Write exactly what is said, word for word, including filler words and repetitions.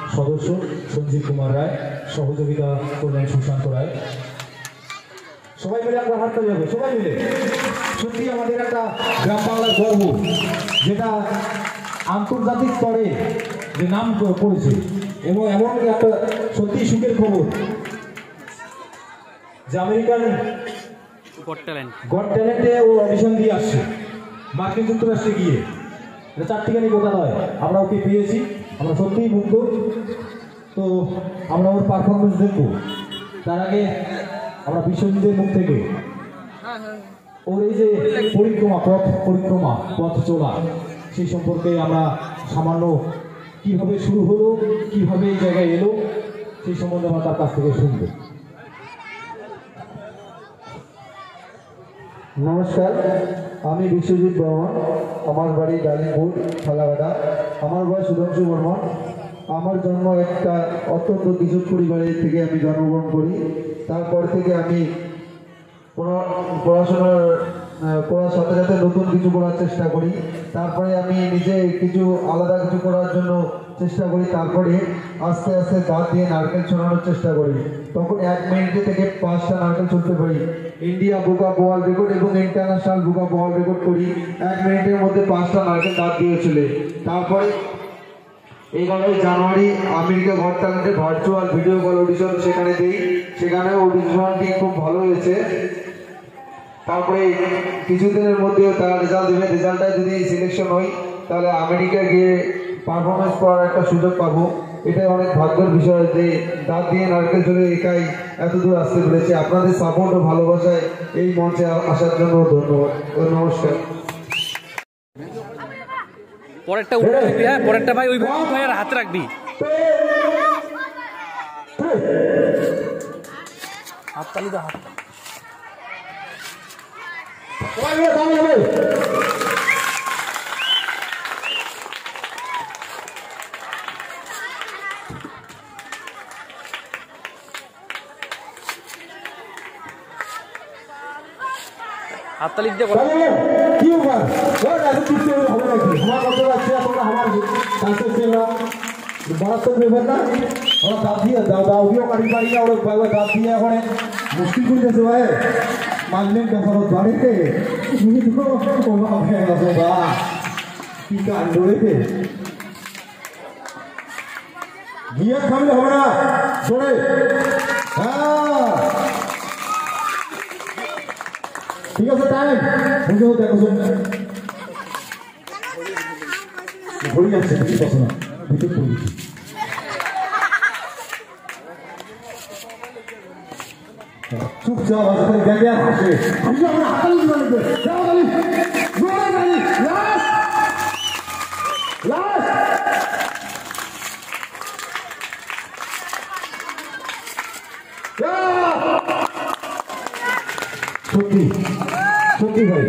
সদস্য সঞ্জীব কুমার রায়, সহযোগিতা করলেন সুশান্ত রায়। সবাই মিলে আমরা হাত তালি হবে, সবাই মিলে। সত্যি আমাদের একটা গ্রাম বাংলার গর্ব, যেটা আন্তর্জাতিক স্তরে যে নাম করেছে, এবং এমন একটা সত্যি সুখের খবর যে আমেরিকান গট ট্যালেন্ট গট ট্যালেন্টে ও অডিশন দিয়ে আসছে মার্কিন যুক্তরাষ্ট্রে গিয়ে। এটা চারটিখানি কথা নয়, আমরা ওকে পেয়েছি, আমরা সত্যিই মুগ্ধ। তো আমরা ওর পারফরমেন্স দেখবো, তার আগে আমরা বিশ্বজিতের মুখ থেকে ওর এই যে পরিক্রমা পথ পরিক্রমা পথ চলা সেই সম্পর্কে আমরা সামান্য কিভাবে শুরু হলো, কিভাবে এই জায়গায় এলো, সেই সম্বন্ধে আমরা তার কাছ থেকে শুনবো। নমস্কার, আমি বিশ্বজিৎ বর্মন। আমার বাড়ি ডালিমপুর ফালাকাটা। আমার বয়স সুধাংশু বর্মন। আমার জন্ম একটা অত্যন্ত কৃষক পরিবারের থেকে আমি জন্মগ্রহণ করি। তারপর থেকে আমি পড়াশোনার পড়ার সাথে সাথে নতুন কিছু করার চেষ্টা করি। তারপরে আমি নিজে কিছু আলাদা কিছু করার জন্য চেষ্টা করি। তারপরে আস্তে আস্তে দাঁত দিয়ে নারকেল ছোড়ানোর চেষ্টা করি। তখন এক মিনিটে থেকে পাঁচটা নারকেল ছুটতে পারি। India book of world record এবং international book of world record করি। এক মিনিটের মধ্যে পাঁচটা নারকেল দাঁত দিয়েছিল। তারপরে এগারোই জানুয়ারি আমেরিকা গট ট্যালেন্টের ভার্চুয়াল ভিডিও কল অডিশন সেখানে দিই। সেখানে অডিশনটি খুব ভালো হয়েছে। তারপরে কিছুদিনের মধ্যে তার রেজাল্ট দেবে। রেজাল্টটা যদি সিলেকশন হই তাহলে আমেরিকা গিয়ে পারফরমেন্স করার একটা সুযোগ পাবো। এটাই অনেক ভাগ্যের বিষয় যে দাঁত দিয়ে নারকেল চলে একাই এত দূর আসতে পেরেছে। আপনাদের সাপোর্ট ও ভালোবাসায় এই মঞ্চে আসার জন্য ধন্যবাদ ও নমস্কার। পরেরটা উঠে রাখবি, হ্যাঁ পরেরটা ভাই ওই ভাইয়ের হাতে রাখবি। হাততালি দা, হাত হাততালি দিয়ে বলো কি ব্যাপার? ওই এত কিছু হবে নাকি? আমার কথা আছে, তোমরা আমার কাছে ছেলা বারাস্তর ব্যাপার না। ওরা দাঁত দিয়ে দাও দাও দিও কাটি পারি না। ওরা ভাই দাঁত দিয়ে এখন মুশকিল করে দিয়েছে ভাই। মানলেন কখনো বাড়িতে তুমি তো ও বাবা হয়ে গেছো বা কি কাণ্ড রেখে গিয়ে থামলে হবে না। শোনে হ্যাঁ ঠিক আছে, টাইম বুঝেও দেখো ঘড়ি যাচ্ছে, কিছু কথা না, ভিতর করে দিচ্ছি। চুপচাপ আসলে দেখে আর হাসে। আমি আমরা হাতালি দিতে যাও গালি জোরে গালি লাস্ট লাস্ট সত্যি সত্যি ভাই